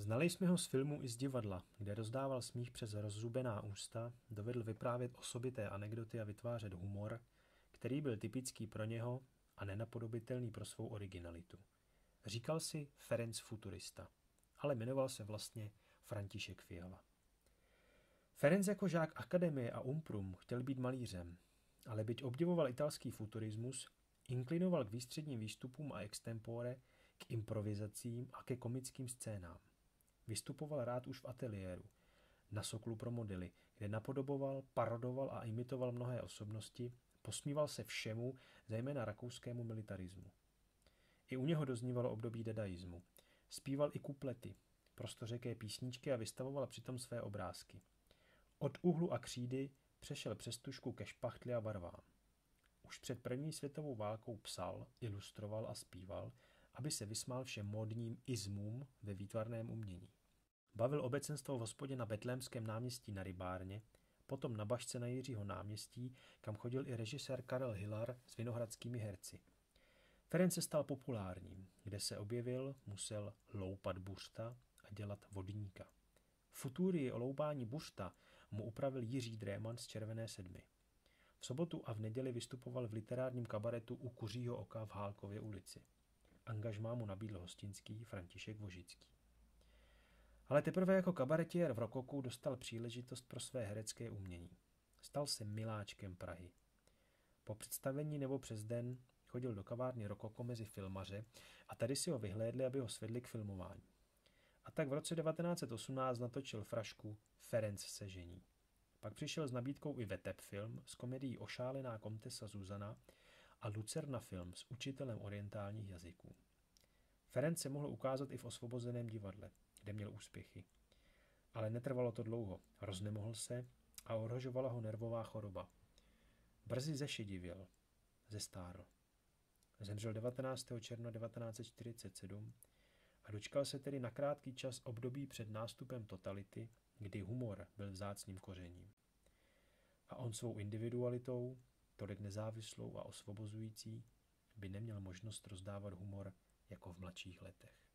Znali jsme ho z filmu i z divadla, kde rozdával smích přes rozzubená ústa, dovedl vyprávět osobité anekdoty a vytvářet humor, který byl typický pro něho a nenapodobitelný pro svou originalitu. Říkal si Ferenc Futurista, ale jmenoval se vlastně František Fiala. Ferenc jako žák akademie a umprum chtěl být malířem, ale byť obdivoval italský futurismus, inklinoval k výstředním výstupům a extempore, k improvizacím a ke komickým scénám. Vystupoval rád už v ateliéru, na Soklu pro modely, kde napodoboval, parodoval a imitoval mnohé osobnosti, posmíval se všemu, zejména rakouskému militarismu. I u něho doznívalo období dadaismu. Zpíval i kuplety, prostořeké písničky a vystavoval přitom své obrázky. Od uhlu a křídy přešel přes tužku ke špachtli a barvám. Už před první světovou válkou psal, ilustroval a zpíval, aby se vysmál všem módním ismům ve výtvarném umění. Bavil obecenstvo v hospodě na Betlémském náměstí na Rybárně, potom na Bašce na Jiřího náměstí, kam chodil i režisér Karel Hillar s vinohradskými herci. Ferenc se stal populárním, kde se objevil, musel loupat buřta a dělat vodníka. Futurii o loupání buřta mu upravil Jiří Dréman z Červené sedmy. V sobotu a v neděli vystupoval v literárním kabaretu u Kuřího oka v Hálkově ulici. Angažmá mu nabídl hostinský František Vožický. Ale teprve jako kabaretiér v rokoku dostal příležitost pro své herecké umění. Stal se miláčkem Prahy. Po představení nebo přes den chodil do kavárny Rokoko mezi filmaře a tady si ho vyhlédli, aby ho svedli k filmování. A tak v roce 1918 natočil frašku Ferenc se žení. Pak přišel s nabídkou i Vetep film s komedií Ošálená komtesa Zuzana a Lucerna film s učitelem orientálních jazyků. Ferenc se mohl ukázat i v Osvobozeném divadle, kde měl úspěchy. Ale netrvalo to dlouho, roznemohl se a ohrožovala ho nervová choroba. Brzy zešidivěl, zestárl. Zemřel 19. června 1947 a dočkal se tedy na krátký čas období před nástupem totality, kdy humor byl vzácným kořením. A on svou individualitou, tolik nezávislou a osvobozující, by neměl možnost rozdávat humor jako v mladších letech.